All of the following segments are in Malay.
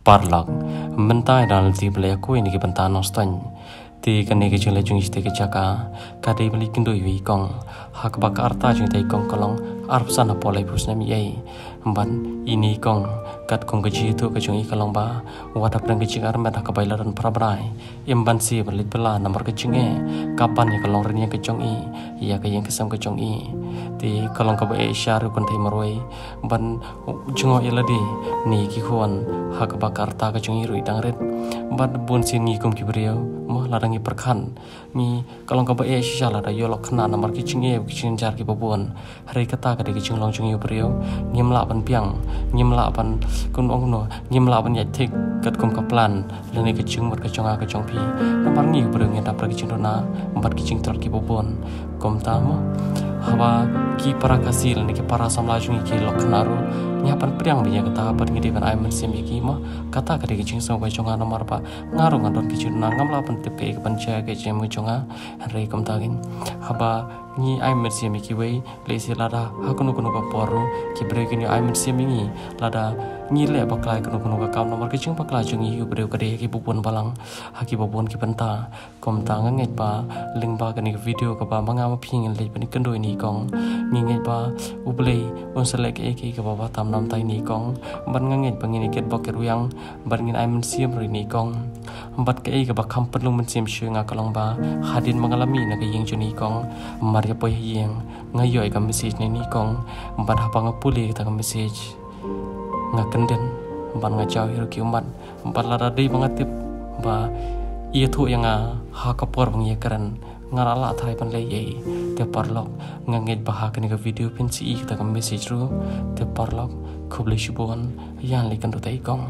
parlak mentai dal ti ble ko ini ke benta nostan ti kan ne ke jele jung iste ke jaka kadai beli kindo wi kong hak bak arta jung tai kong kolong arp sana polai pusna mi ai ban ini kong kat kong ke jitu ke jung i kolong ba wata prang ke jing armet ka bailaran prabrai imban si belit bela nomor ke jinge kapan ni kolong renia ke jung i ya ke yang kesam ke jung i ti kolong ka ba syaru kon tai maroi ban jungo iladi ni ki huan hak bak arta ke jung i rui dangret ban bun sin ni kum ki brio mo larangi perkan mi kolong ka ba shala da yolok khna nomor ki jinge ki jing jar ki babon hari kata ka de ki jing long jung i brio nyemla ban piang nyemla ban kun ong no nyemla ban ya thik kat kum ka plan lene ke jing mot ka jonga ka jong pi nambar ni brio ngi da pra ki jing na mbat ki jing tor ki babon kom ta mo hawa ki para kasil ni ki para samla jung ki loknaru nyapan priang bi ya kata ban ngi de ban ai men sim ki mo kata ka de ki jing so ka jonga nomor pa ngaru ngadon ki jing na ngam la ban tip ke ban cha ke jing mu jonga re kom ta gin haba ni ai men sim ki wei le si lada hakunu kunu ka poru ki break ni ai men sim ni lada ni le baklai kunu kunu ka kam nomor ki jing baklai jung yu breu ka de ki bupun balang haki bupun ki benta kom ta ngai pa ling ba ka ni video ka ba manga ma phing le pa ni kendo ni kong ni ngai pa uble on selek e ki ka ba tam nam tai ni kong ban ngai pa ni ket bok yang ban ngin ai men sim ri ni kong bat ke e ka ba kham pelung men sim shu nga kalong ba hadin mengalami na ka yeng juni kong maria poi yeng ngayoi ka message ni kong ban hapa ngapuli ta ka message ngakenden ban ngajau hiru ki umat ban lara dei bangatip ba ia thu yang ha kapor bang ye karan ngarala thai pan le ye te parlok nganget ba ha ka ni ka video pensi ta ka message ru te parlok khuble shubon yan le kan tai kong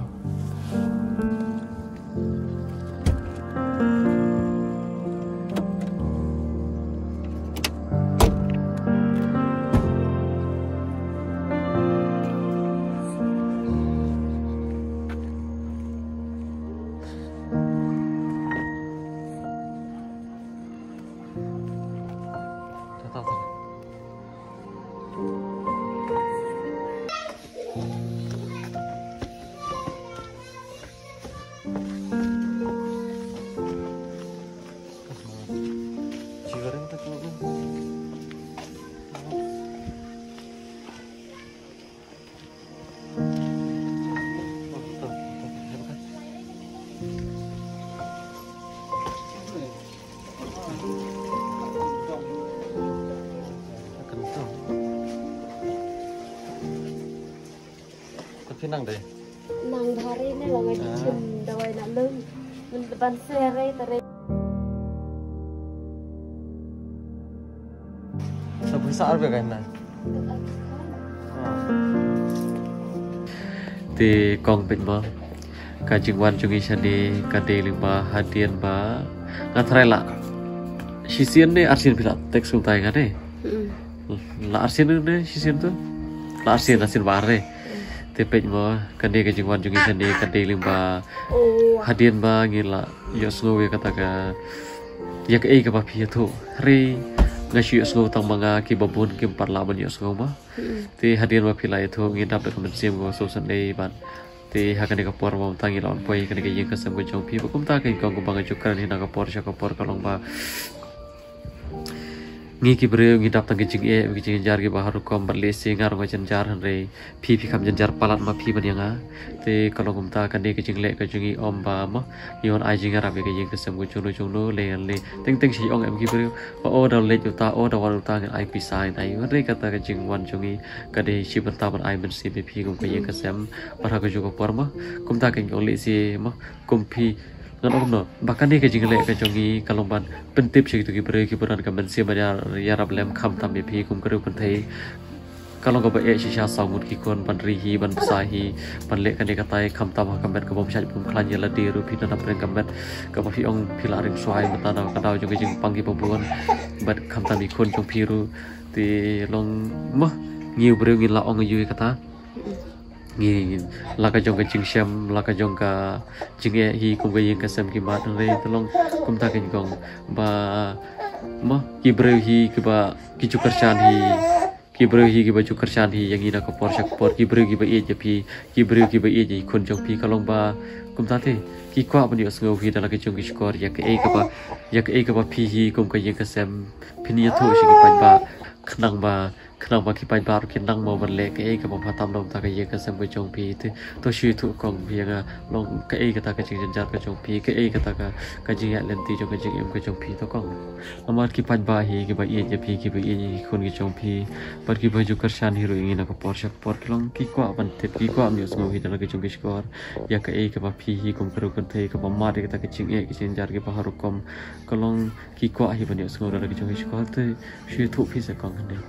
nang deh nang hari ni lah ngaji cun dawai nak lem men depan sere tare sebesar bagaimana di kong pin ba kajing wan jungi sandi kadeli ba hadian ba ngatrela sisian ne arsin bila teks untai ngade la arsin ne sisian tu la arsin bare tepej mo kande ke jingwan jungi sandi kande limba hadian ba ngila yosgo we kata ka yak e ka ba phi thu re ngashi yosgo tang manga ki babun ki parla ban yosgo ba te hadian ba philai thu ngi dap ka men sim go so san dei ban te hakane ka por mo tangi lon poi kane ke yeng ka sam go jong phi ba kum ta ke ko bang chukran hina ka por sha ka por ka long ba ngi ki breu ngi dap tang jing e ngi jing jar ki bahar ko berle singar ngo jan jar han re phi kham jan jar palat ma phi ban yanga te kalau gumta kan de ki jing le ka jungi om ba ma yon ai jing arab ke jing kesem go chunu le teng si ong em ki breu o da le juta o da war ta ai pi sai dai re kata ka jing wan jungi ka de si berta ban ai ben si phi kum ka jing kesem para ka jugo por ma gumta ka ngol le si ma kum phi ngan om no bahkan ni ke jingle ke jongi kalomban pentip sik tu ki bre ki puran ka mensi banya ya rab lem kham tam bi phi kum kru pun thai kalong ka ba e shisha saumut ki kon ban ri hi ban sa hi ban le ka ni ka tai kham tam ka bet ka bom sha pum khlan ya la di ru phi na preng ka bet ka ba phi ong phi la ring swai mata na ka daw jongi jing pang ki pabuan bet kham tam bi kon jong phi ru ti long ma ngiu bre ngi la ong yu ka ta ngi laka jong ka jing syam laka jong ka jing e hi kum ga yeng ka sam ki mat re tolong kum ta ken gong ba ma ki bre hi ki ba ki chukar chan hi kibru hi ki baju kerjaan hi yang ina kapor syakpor kibru ki ba iya japi kibru ki ba iya ji kun jong pi kalong ba kum ta the ki kwa ba ni asngau hi dala ki jong ki skor ya ke e ka ba pi hi kum ka yang ka sem phini ya tho shi ki pan ba khang ba ki pan ba ki nang mo ban le ke e ka ba phatam dom ta ka yang ka sem ka jong pi to shi thu kong pi nga long ka e ka ta ka jing jan ka jong pi ke e ka ta ka jing ya len ti jong ka jing em ka jong pi to kong amar ki pan ba hi ki ba iya japi ki ba iya kun ki jong pi par ki baju kerjaan hero ingin aku porsak por kelong ki kwa ban tip ki kwa mi usngo hi dala ki jong ki skor ya ka e ka ba pi hi kum karu kan thei ka ba ma de ka ta ki jing e ki jing jar ki ba haru kom kelong ki kwa hi ban usngo dala ki jong ki skor te shi thu pi sa kong ne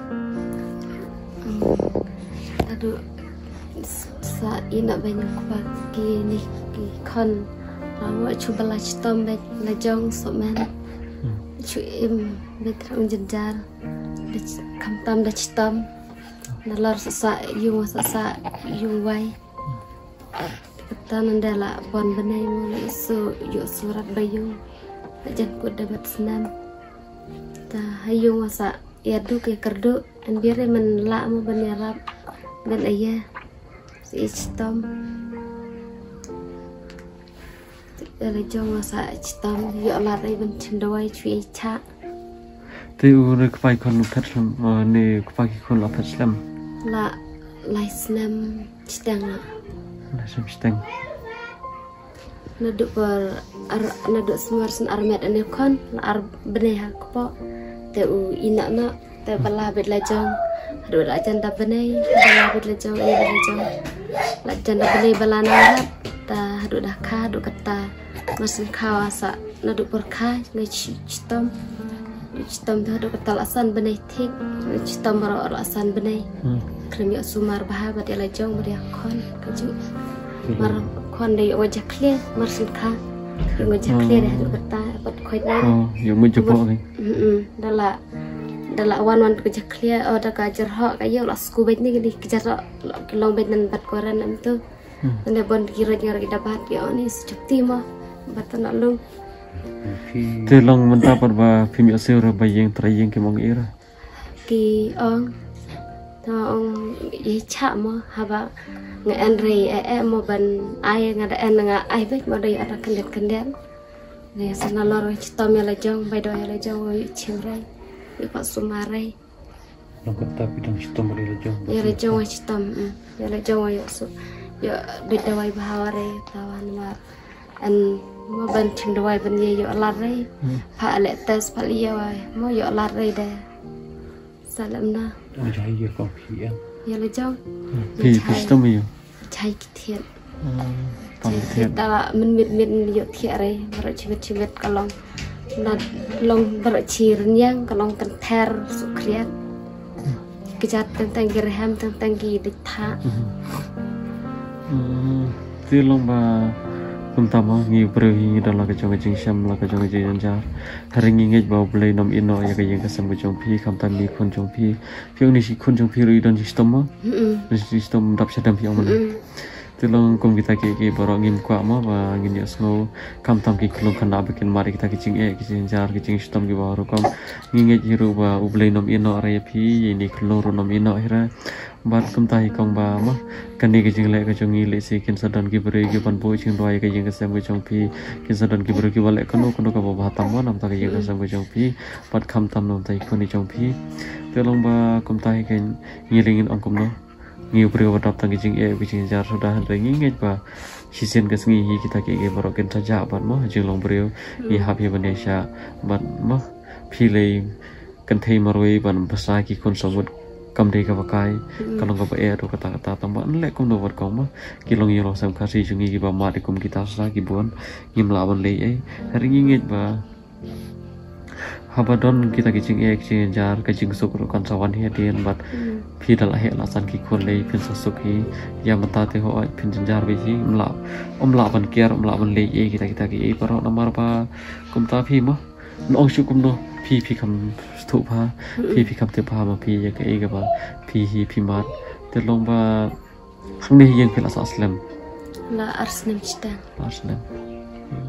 aduh sa ina banyak pagi ni ki kon rawa cuba la citom bet la jong so man cu im bet rong jenjar kam tam da citom nalar sa yung wai kita nandala bon benai mo isu yo surat bayung jan ko dapat senam ta hayung wasa ya du ke kerdu an biare man la mo banarap dan ayah si citom la jong wasa citom yo la rai ban chendawai chui cha te u ne kpai kon phet ne kpai kon la phet slam la lai snam citang la sam steng naduk semar sen armet ane kon la ar beneh ko te u ina na te bala bet la jong adu la janda beneh bala bet la jong ya la jong la janda beneh bala na ta adu dah kha adu kata masin khawasa naduk berkha ngai citom citom tu adu kata asan beneh thik citom baro asan beneh kremi sumar bahabat ya la jong beri kon kaju mar kon dei wajah clear masin kha yung wajah clear dah adu kata dapat khoi na yung mo jopo ni dala wan kerja clear ada kajar hak kayo lah school bet ni gini kejar long bet nan bat koran am tu nanda bon kira kita dapat ya ni secukti mah batan alung te long menta par ba phim yo seur ba yeng trayeng ke mong ira ki ong ta ong ye cha mo haba nga andre mo ban ai nga da nga ai bet mo dai ada kendet ne sana lor citom ya la jong bai do ya la jong chimrai ipa sumarai long kata bidang citom ri la jong ya la jong citom ya la jong ya su ya de dawai bahaware tawan mar an mo ban chim dawai ban ye yo la re pa le tes pa liya wai mo yo la re de salam na jai ye ko phi ya la jong phi citom yo chai kithian tong thiet ta min yo thia re mar chibet kalong na long ber chir nyang kalong kan ther su kriat kejat tentang gerham tentang gi ditha ti long ba kum tama ngi pro hi dala ka jong jing sham la ka jong jing jar haring ngi ba blai nom ino ya ka yeng ka sam jong phi kham tam ni khon jong phi phiong ni si khon jong phi ri don system ma system dap sadam phi ong tulong kum kita ki borong ngim kwa ma ba ngin ya snow kam tam ki kulung khana bikin mari kita ki jing ki jing jar ki jing system ki baru kam ngi hiru ba ublai nom ino ara ya phi ni kulung ro nom ino hira bat kum tai kong ba ma kani ki jing le ka jong le si kin sadan ki bere ki pan bo jing roi ka jing ka sam ki jong phi kin sadan ki bere ki wale kono ka ba tam ma nam ta ki jing ka sam ki jong phi bat kham tam nom tai khoni jong phi tulong ba kum tai ken ngilingin ong kum no ngiu beri wadap tangki jing bijing jar sudah rengi nget ba sisen ke sengi hi kita ke borok ken saja bat mo jing long beri hi hap hi Indonesia bat mo pilih kan thei maroi ban basa ki kon somut kam dei ka bakai kalong ka ba ro kata tamba le kom do wat kom ma ki long yo sam khasi jungi ki ba ma de kum kita sa ki bon ngim lawan le rengi nget ba habadon kita kicing jing jar kicing sukro kan sawan he dien bat phidal he lasan ki khon lei phin sasuki ya mata te ho phin jar bi ji mla ban kiar mla ban lei kita ki paro namar ba kum ta phi mo ong shu kum no phi kam thu pha phi kam te pha ma phi ya ka ga ba phi hi phi mat te long ba khang ne yeng phil aslam la arsnem chita aslam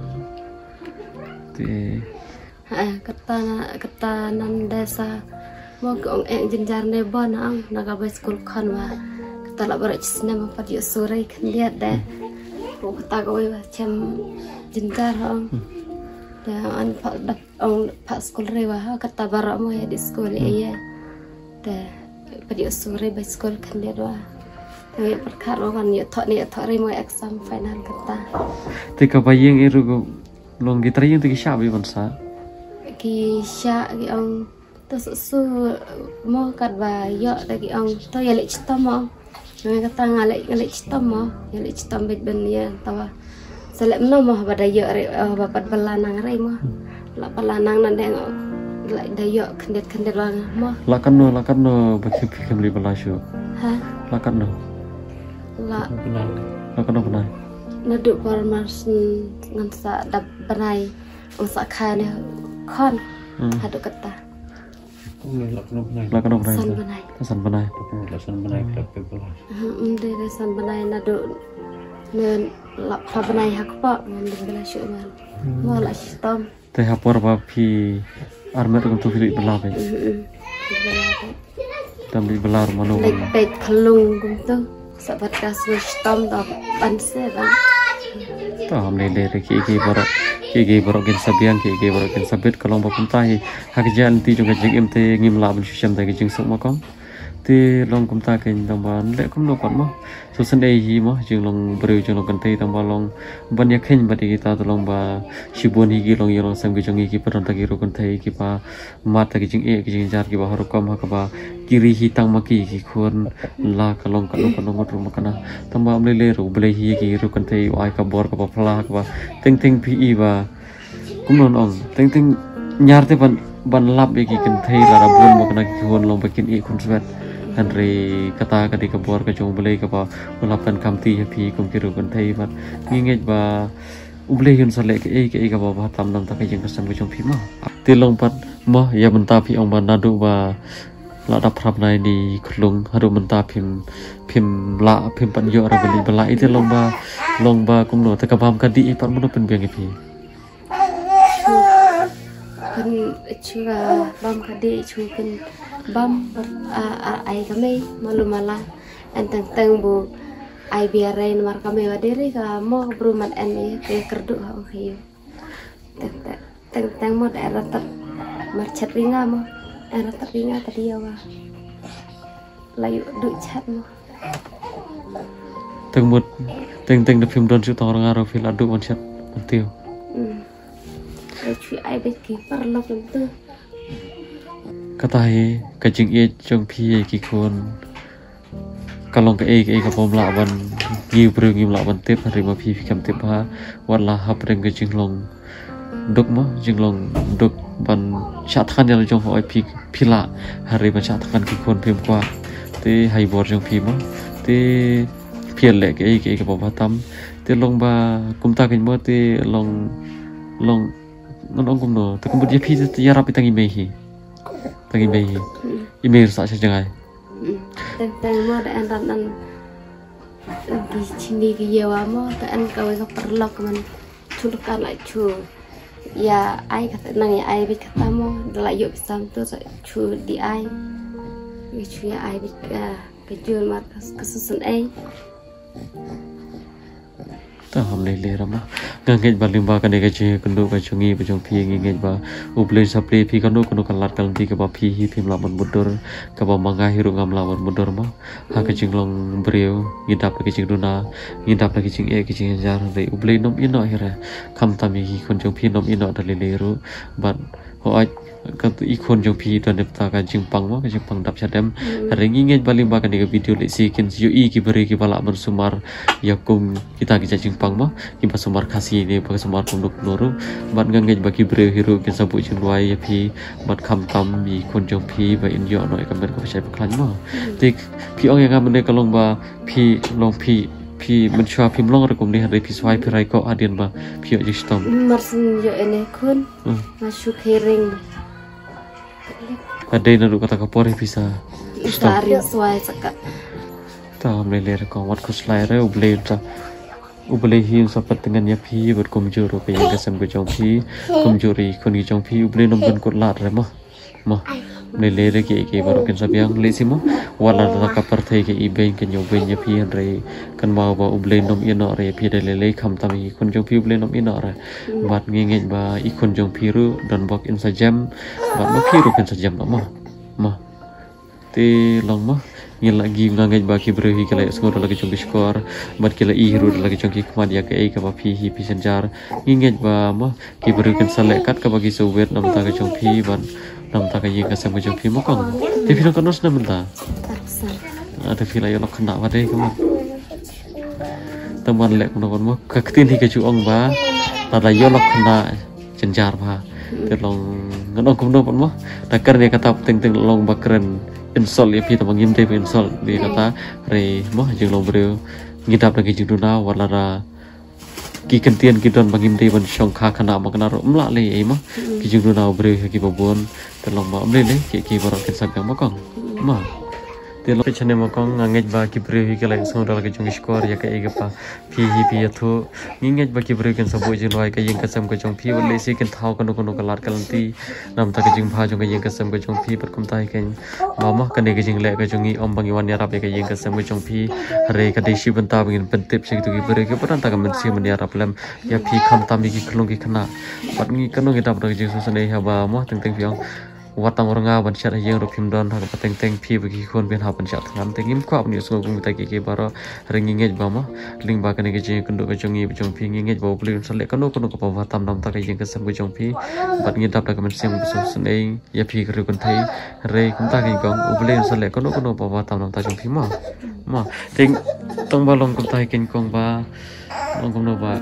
te kata nan desa mau ke orang jenjar nebon ang naga bay school kan wa kita lah berat cisna mau pada sore kan lihat deh kita kau macam jenjar ang dan an pak school rewa kata barak mau ya di school iya deh pada sore bay school kan lihat wa ya perkara kan ya thok remo exam final kata tika bayang iru long gitar yang tika siapa bangsa kisah yang su mau kat bayo lagi ang to ya lek cita mo yang kata ngalek cita mo ya lek cita bet ben ya tawa selek no mo pada yo bapat belanang rei mo la belanang nan deng la dayo kendet lang mo lakan no bagi beli belasyo ha lakan no penai naduk parmas ngansa dap penai usak kan kon haduk kata lakan penai san penai kelak belas san penai naduk nen lap penai hak pak ngan belasyo man wala sistem teh hapor bapi armet untuk tu pilih belah kan tam di belar mano lek kalung gitu sabat kasus sistem dah banse bang tahu lele ki borok gen sabiang ki borok gen sabit kalong bapuntai hak jalan ti juga jing mt ngim la ben syam ta jing sok makong ti long kum ta ken tamban le kum no kon mo so san dei hi mo jing long breu jing long kan tei tamba long ban ya khen ba ti ta long ba shibon hi gi long yong sam gi jong gi paron ta gi ro kan tei ki pa mat ta gi jing e gi jing jar gi ba har kom ha ka ba kiri hi tang ma ki khon la ka long ngot ru ma kana tamba am le ro ble hi gi ro kan tei ai ka bor ka ba phla ka ba ting pi i ba kum non ong ting nyar te ban lap gi kan tei la ra bon mo kana ki hon long ba kin e kun swet Henry kata ketika buat ke jong beli ke ba melakukan kamti happy kum kiru kan thai bat nginget ba uble yun sale ke ba ba tam nam ta ke jeng kesam ke jong phi ma tilong pat ma ya menta phi ong ba nadu ba la da phrap nai ni khulung haru menta phim pan yo ra beli bela ite long ba kum no ta ka bam ka di pat mo pen biang phi kan chura bam ka di chu kan bam ai kami malu malah enteng bu ai biarain mar kami wadiri ka mo bruman en ke kerdu ha hiyo teng mo daerah tat marchat ringa mo daerah tat ringa tadi ya wa layu du chat mo teng de film don chu tor ngaro fil adu marchat tiu chui ai bet ki parlo tu kata he kajing e jong phi ki khon kalong ke ka pom la ban gi breu ngim la ban tep hari ma phi kam tep ha wala hap reng ke jing long dok ma jing long dok ban chat khan ya jong hoi phi la hari ma chat khan ki khon phim kwa te hai bor jong phi ma te phiel le ke ka pom tam te long ba kum ta kin mo te long ngon kum no te kum je phi te ya rap tangi me hi tangi me hi email sa jangai teng mo da an di sini ke yawa mo ta an ka wa perlok man chulkan lại chu ya ai kata nang ya ai bit kata mo la yo bisam tu sa chu di ai chu ya ai bit ke jul markas kesusun ai ta ham le rama ngangej balimba kan de ke kundu ka chungi bajong phi ngej ba uble sapre phi kanu kan lat kan ti ke ba phi hi phim laban mudur ka ba manga hiru ngam laban mudur ma ha ke jinglong breu ngidap ke jing duna ngidap ke jing e ke jing jar re uble nom ino hira kham tami hi kon jong phi nom ino da le ru ban ho ai kan tu ikon jong phi dan nepta ka jing pang ma ka jing pang dap chadem rengi ngej balimba kan de video le si kin yu i ki beri ki bala man sumar yakum kita ki jing pang ma ki ba sumar khasi ne ba sumar kum duk noru ban ngej bagi breu hiru ke sabu jing wai ya phi bat kham tam mi kon jong phi ba in yo noi ka ber ko chai klan ma tik phi ong yang amne kalong ba phi long phi men chwa phim long rekom ni hari phi swai phi rai ko adian ba phi yo jistom marsin yo ene kun masuk hering ada yang nak kata kapore bisa istari swai sakat ta mele ko wat ko slaire uble hi sapat dengan ya phi ber komjor ko yang kasam ko jong phi komjori kon gi jong phi uble nom ben ko lat re ma Lele ke baru kan sabiang lesimo wala da ka parthai ke iben ke nyoben ya pi re kan mau ba uble nom ino re pi de lele kham tami kun jong pi uble nom ino re bat ngenge ba ikun jong piru dan bok in sajam bat ma piru kan sajam ma te long ma ngin lagi ngangai ba ki brehi kala skor lagi jong biskor bat kala I hiru lagi jong ki kmad ya ke ka ba pi hi pi senjar ngenge ba ma ki brehi kan salekat ka bagi sowet nam ta ka jong pi ban nam ta ka yeng ka sam ka jong pi mo kong te pi kan nos na menta ada fila yo lok kena ba dei kamu teman lek no mo ka ktin hi ka chu ong ba ta yo lok kena senjar ba te long ngono kum no mo ta kar ne kata ting long ba keren insol ya pi ta mangim te insol di kata re mo jeng long breu ngidap lagi jeng duna walara ki kentian ki don mangim te ban shong kha khana ma kana ro mla le e mo ki jeng duna breu ki babon te long ma le ki barak ken sak ma kong ma te lo chane ma kong ngej ba ki breu ki lai song dal ki jung skor ya ka e pa pi hi pi thu ngej ba ki breu ken sabo jeng loi ka yeng ka sam ka jong pi wale si ken thau kono ka lat kalanti nam ta ka jing bha jong ka yeng ka sam ka jong pi pat kum tai ken mama ka ne ka jing le ka jong I om bangi wan ya rap ka yeng ka sam ka jong pi re ka de shi banta bangin pentip se tu ki breu ki patan ta ka men si man ya rap lam ya pi kham tam ki khlong ki khana pat ngi kano ki dap ra jing su sane ha ba mo teng fiang watang orang awan syat yang rupim don ha pateng teng pi bagi kon ben ha pan syat ngam tengim ko apni so gung ta ke baro ringingej ba ma ling ba kane ke jing kendo ke jongi jong pi ngingej ba bli sale kano ko pa watam nam ta ke jing ke sam ke jong pi bat ngi dap da ke men sem so sene ya pi ke kon thai re kum ta ke gong bli sale kano pa watam nam ta jong pi ma ting tong ba long kum ta ken kong ba long kum no ba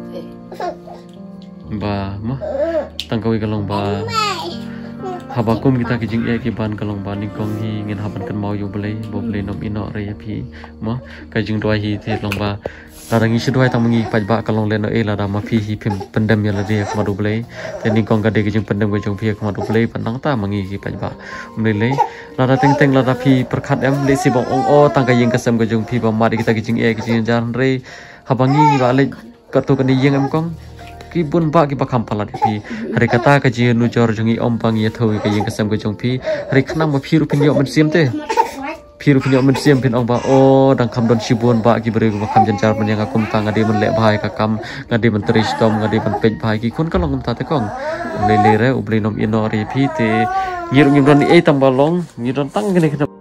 ma tangkawi ke long ba habakum kita kijing ki ban kalong ban ni kong hi ngin haban kan mau yo boleh nom ino re ya pi ma ka jing doi hi the long ba larang isi doi tamangi paj ba kalong leno e la da ma pi hi pim pendam ya la de ka madu boleh te ni kong ka de kijing pendam ko jong pi ka madu boleh panang ta mangi ki paj ba le la da teng la da pi perkhat em le si bong ong o tang ka yeng ka sam ko jong pi ba ma de kita kijing kijing jan re habangi ba le ka to ka ni yeng em kong ki bun ba ki bakam pala pi hari kata ka ji nu jor jungi om pang ye thoi ka yeng kasam ko jong pi hari khnam ma phiru pin yo man sim te phiru pin yo man sim pin ong ba o dang kham don sibun ba ki bre ko kham jan jar man yang akum tang ade man le bhai ka kam ngade man tris tom ngade man pej bhai ki kon ka long ta te kong le re ubli nom ino ri pi te ngir ngim ron e tam ba long ngir ron tang gene kita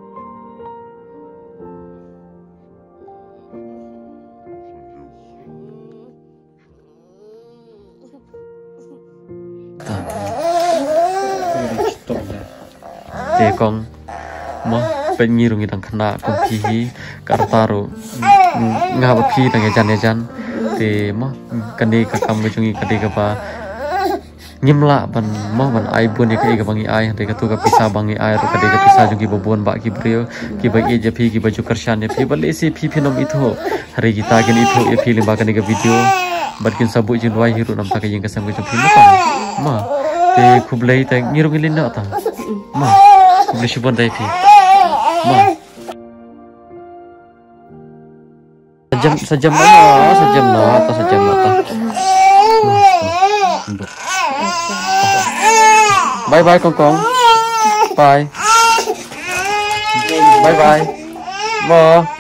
kong mo pengiru ngidang kena kong pihi kartaru ngaba pi tang jan te mo kane ka kam jungi kade ka ba nyimla ban mo ban ai bun ke ga bangi ai te ka tu ka pisa bangi ai ro kade ka pisa jungi bobon ba ki brio ki ba e je pi ki ba ju karshan ne pi bale si pi nom itho hari kita gen itho e pi limba kane ka video batkin sabu jin wai hiru nam ta ka yeng ka sam ka pi ma te khublei ta ngiru ngilin na ta ma beli sibon dai pi ma sejam na bye kong bye ma